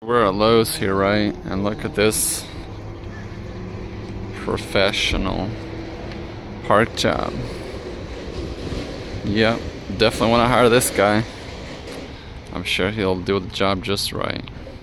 We're at Lowe's here, right? And look at this professional park job. Yep, definitely want to hire this guy. I'm sure he'll do the job just right.